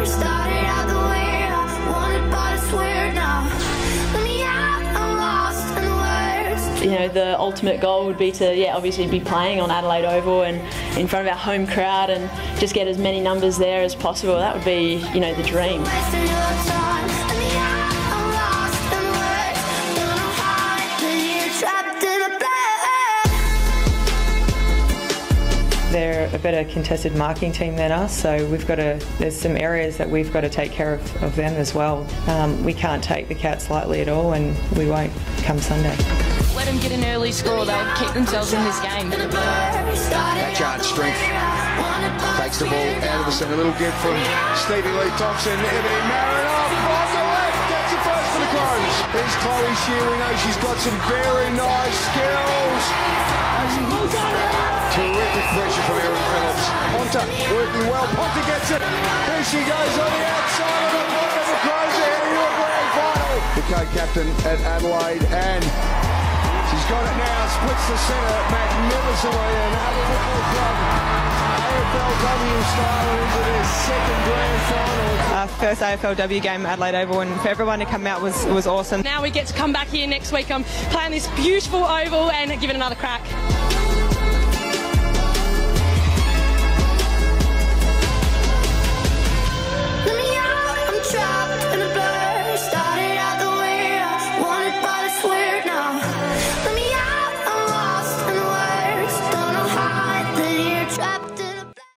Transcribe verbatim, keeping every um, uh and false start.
started out the way I wanted, but I swear now. Let me out, I'm lost in words. You know, the ultimate goal would be to, yeah, obviously be playing on Adelaide Oval and in front of our home crowd and just get as many numbers there as possible. That would be, you know, the dream. They're a better contested marking team than us, so we've got to, there's some areas that we've got to take care of, of them as well. Um, we can't take the Cats lightly at all, and we won't come Sunday. Let them get an early score, they'll keep themselves in this game. Backyard strength. Takes the ball out of the centre. A little give from Stevie Lee Thompson. Ebony Marinoff on the left. Gets the first for the Crows. There's Chloe Shear. We know she's got some very nice skills. Terrific pressure from Erin Phillips. Ponta working well. Ponta gets it. There she goes on the outside of the point of the Crows ahead into a grand final. The co-captain at Adelaide, and she's got it now. Splits the centre magnificently. And Adelaide Football Club, A F L W style, into their second grand final. Our first A F L W game at Adelaide Oval, and for everyone to come out was, was awesome. Now we get to come back here next week and play on this beautiful oval and give it another crack.